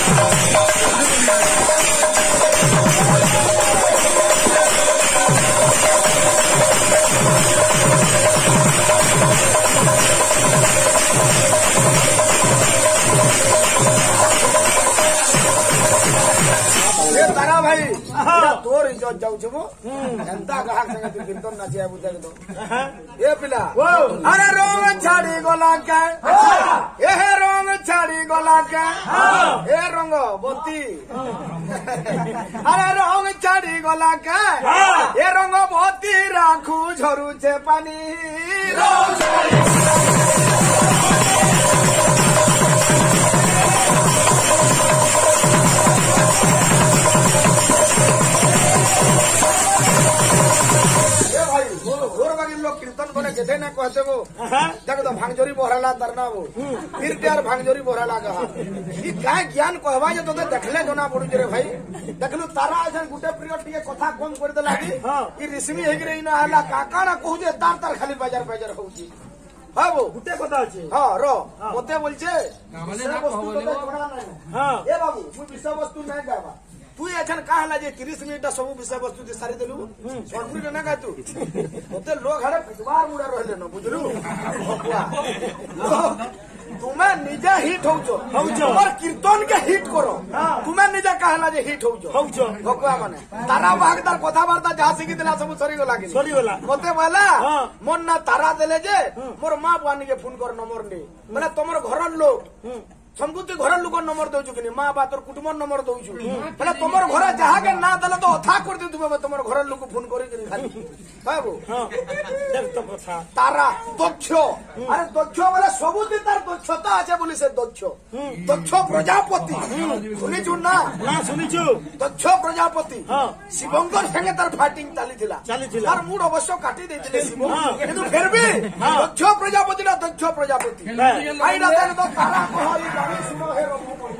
तोर इज्जत जाऊ जनता ग्राहक संगे तू कीर्तन नाचिया बुझे तो ये पिला अरे रोंग छाड़ी गोला के ये रोंग छाड़ी गोला के ये रंग बोती अरे रोंग छाड़ी गोला के ये रंग बोती राखू झरू छे पानी कीर्तन बने कहते ना कहते वो देख तो भांगजोरी बोहराला तरना वो फिर प्यार भांगजोरी बोहराला कहा ई काय ज्ञान कहवा जे तोते देखले जना पड़ू रे भाई देखलु तारा अजन गुटे पीरियड टिके कथा कम कर देला कि ई रिस्मी हेग रे इना हला काका ना कहू जे तार तार खाली बाजार बाजार होउची हां वो गुटे कथा अछि हां रो मते बोलछे विषय वस्तु तो छोड़ा नहीं हां ए बाबू मु विषय वस्तु नहीं गावा तू एखन कहला जे 30 मिनिट सब विषय वस्तु दे सारी देलु शॉर्ट ना का तू मते लोग हड़े फुटबार मुड़ा रहले न बुझलु तुम्हें निजे हिट होउछो और कीर्तन के हिट करो तुम्हें निजे कहला जे हिट होउछो भगवा माने तारा भागदार कथा वार्ता जहा से कितला सब सरी गला मते बोला मन ना तारा देले जे मोर मां पानी के फोन कर नंबर ने माने तमर घर लोग समकुति घर लोक नंबर दउछु कि मां बा तोर कुटुंब नंबर दउछु माने तमर घर जहा के ना दले तो अथा कर दे तुमे तमर घर लोक फोन करी कि खाली बाबू हां देख तो कथा तारा दक्ष अरे दक्ष वाला सबुति तार दक्षता আছে बोली से दक्ष प्रजापति सुनी छु ना सुनी छु दक्ष प्रजापति हां शिवंकर संगे तार फाइटिंग चालीथिला तार मूड अवश्य काटी देथिले शिव किंतु फिर भी दक्ष प्रजापति ना दक्ष प्रजापति आइना देन तो तारा कहली सुनो हे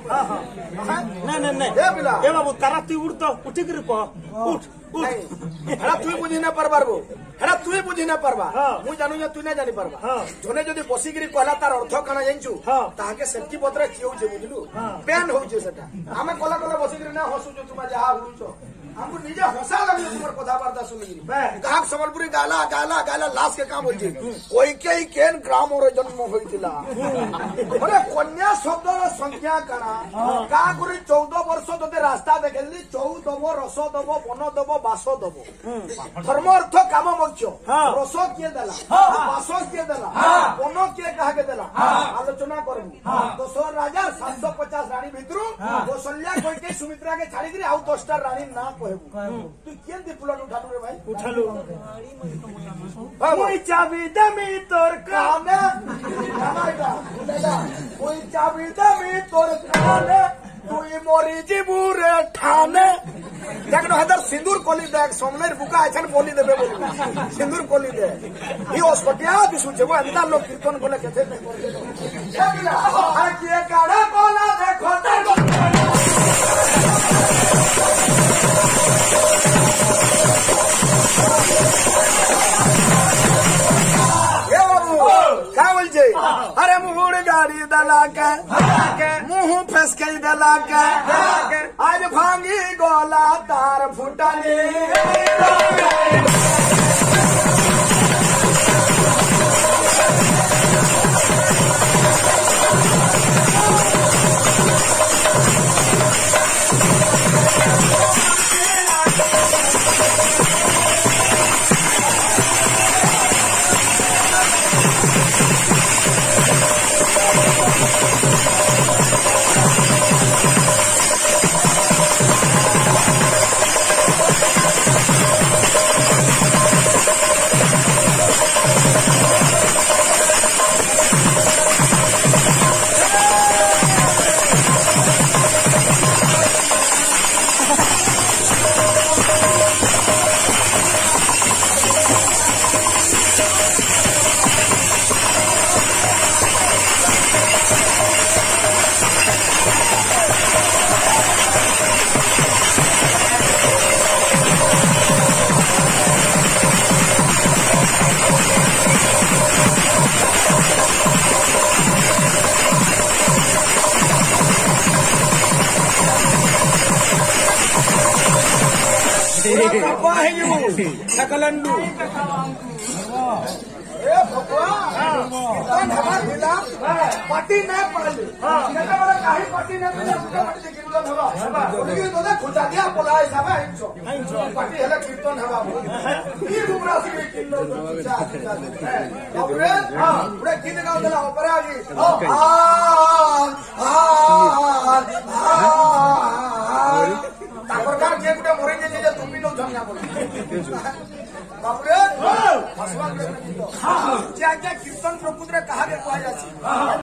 नहीं ए बाबू तारा तू उठ तो उठी कर उठ हेड़ा तू बुझी ना परबार वो हेड़ा तू बुझी ना परबा मु जानू तू ना जानी परबा जोने जदी बसिगिरी कहला तार अर्थ काना जानछु ताके सेफ्टी पत्र कियो जे बुझलु पेन हो जे सेटा हमें कला कला बसिगिरी ना हसु जो तुमा जहा हुचो हमको निजे हंसा लगले तुमर कथा वार्ता सुनिगिरी गाहक संबलपुरी गाला गाला गाला लाश के काम होई कोई के केन ग्राम और जन्म होइतिला अरे कन्या शब्द संख्या करा का करी 14 वर्ष तते रास्ता देखली 14 दबो रस दबो वन दबो बास दबो धर्म अर्थ काम मोक्ष रस के देला बास के देला वन के कहा के देला आलोचना करबू 200 राजा 750 रानी भितरु कौशल्या कोई के सुमित्रा के छाड़ी गिरी आउ 10 टा रानी ना तू केन दिपुलन उठालु रे भाई उठालु कोई चाबी दमी तोर काने कोई चाबी दमी तोर काने तुई मोरी जीबुरे ठाने देखनो हदर सिंदूर कोली देख सोमनेर बुका आछन बोली देबे बोली सिंदूर कोली दे ई ओस्पटिया दिसु जेबो अंदा लोग कीर्तन कोले केथे नहीं करले आ के काड़ा कोला देखो अरे मुहूड़ गाड़ी दला के मुंह फसके दला के आज भांगी गोला तार फुटानी कपा है यू सकलंडू ए भगवान कीर्तन हमार दिला पार्टी नहीं पड़ली केटा बड़ा काही पार्टी नहीं पड़ली मुका पार्टी देखि बोला हवा ओके तो ना खुदा दिया बोला हिसाब है पार्टी हला कीर्तन हवा ई डुबरा से किलो बाबरे हां पूरा किने गाव देला ऊपर आगी तापर का जे गुटे मरे जे तुम भी नो झंगा बोल